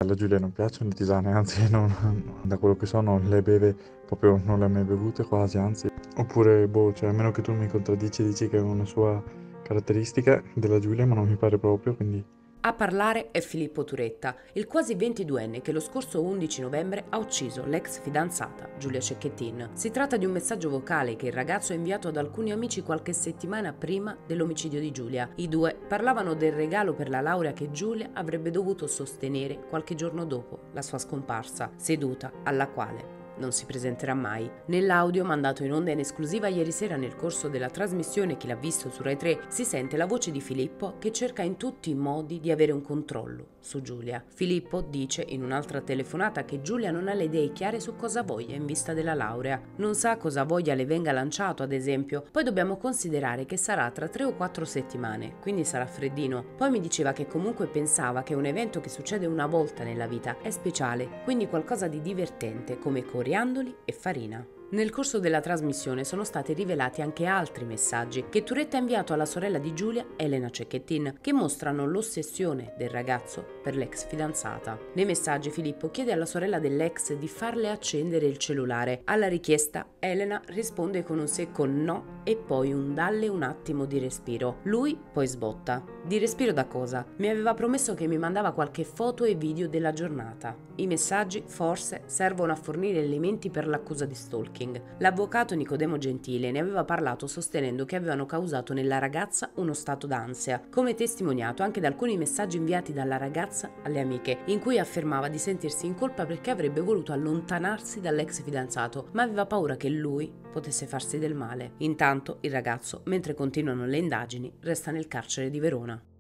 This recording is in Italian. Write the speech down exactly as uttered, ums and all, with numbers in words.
Alla Giulia non piacciono le tisane, anzi non, da quello che so non le beve proprio, non le ha mai bevute quasi, anzi. Oppure, boh, cioè a meno che tu mi contraddici e dici che è una sua caratteristica della Giulia, ma non mi pare proprio, quindi. A parlare è Filippo Turetta, il quasi ventiduenne che lo scorso undici novembre ha ucciso l'ex fidanzata Giulia Cecchettin. Si tratta di un messaggio vocale che il ragazzo ha inviato ad alcuni amici qualche settimana prima dell'omicidio di Giulia. I due parlavano del regalo per la laurea che Giulia avrebbe dovuto sostenere qualche giorno dopo la sua scomparsa, seduta alla quale non si presenterà mai. Nell'audio mandato in onda in esclusiva ieri sera nel corso della trasmissione Chi l'ha visto su Rai tre si sente la voce di Filippo che cerca in tutti i modi di avere un controllo su Giulia. Filippo dice in un'altra telefonata che Giulia non ha le idee chiare su cosa voglia in vista della laurea. Non sa cosa voglia le venga lanciato, ad esempio. Poi dobbiamo considerare che sarà tra tre o quattro settimane, quindi sarà freddino. Poi mi diceva che comunque pensava che un evento che succede una volta nella vita è speciale, quindi qualcosa di divertente come coriandoli e farina. Nel corso della trasmissione sono stati rivelati anche altri messaggi che Turetta ha inviato alla sorella di Giulia, Elena Cecchettin, che mostrano l'ossessione del ragazzo per l'ex fidanzata. Nei messaggi Filippo chiede alla sorella dell'ex di farle accendere il cellulare. Alla richiesta Elena risponde con un secco no e poi un dalle un attimo di respiro. Lui poi sbotta. Di respiro da cosa? Mi aveva promesso che mi mandava qualche foto e video della giornata. I messaggi forse servono a fornire elementi per l'accusa di stalking. L'avvocato Nicodemo Gentile ne aveva parlato sostenendo che avevano causato nella ragazza uno stato d'ansia, come testimoniato anche da alcuni messaggi inviati dalla ragazza alle amiche, in cui affermava di sentirsi in colpa perché avrebbe voluto allontanarsi dall'ex fidanzato, ma aveva paura che lui potesse farsi del male. Intanto il ragazzo, mentre continuano le indagini, resta nel carcere di Verona.